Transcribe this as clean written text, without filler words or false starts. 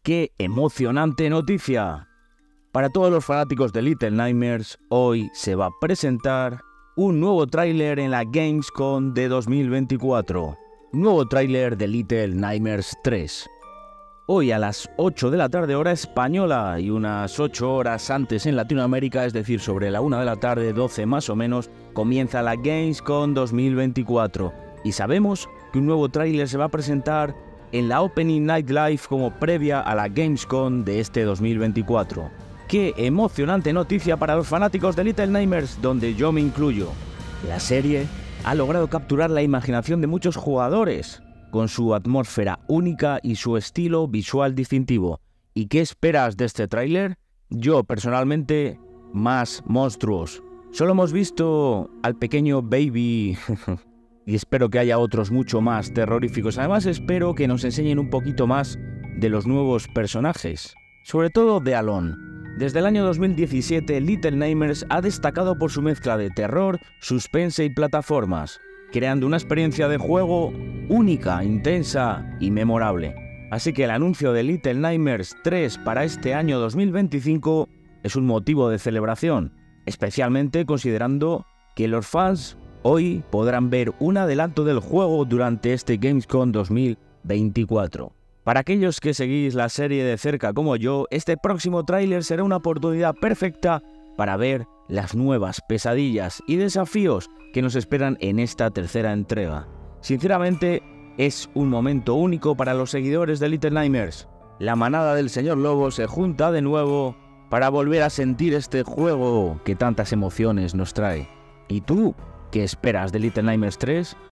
¡Qué emocionante noticia! Para todos los fanáticos de Little Nightmares, hoy se va a presentar un nuevo tráiler en la Gamescom de 2024. Nuevo tráiler de Little Nightmares 3. Hoy a las 8 de la tarde hora española y unas 8 horas antes en Latinoamérica, es decir, sobre la 1 de la tarde, 12 más o menos, comienza la Gamescom 2024. Y sabemos que un nuevo tráiler se va a presentar en la Opening Night Live como previa a la Gamescom de este 2024. ¡Qué emocionante noticia para los fanáticos de Little Nightmares, donde yo me incluyo! La serie ha logrado capturar la imaginación de muchos jugadores, con su atmósfera única y su estilo visual distintivo. ¿Y qué esperas de este tráiler? Yo, personalmente, más monstruos. Solo hemos visto al pequeño Baby y espero que haya otros mucho más terroríficos. Además, espero que nos enseñen un poquito más de los nuevos personajes, sobre todo de Alone. Desde el año 2017, Little Nightmares ha destacado por su mezcla de terror, suspense y plataformas, creando una experiencia de juego única, intensa y memorable. Así que el anuncio de Little Nightmares 3 para este año 2025 es un motivo de celebración, especialmente considerando que los fans hoy podrán ver un adelanto del juego durante este Gamescom 2024. Para aquellos que seguís la serie de cerca como yo, este próximo tráiler será una oportunidad perfecta para ver las nuevas pesadillas y desafíos que nos esperan en esta tercera entrega. Sinceramente, es un momento único para los seguidores de Little Nightmares. La manada del Señor Lobo se junta de nuevo para volver a sentir este juego que tantas emociones nos trae. ¿Y tú? ¿Qué esperas de Little Nightmares 3?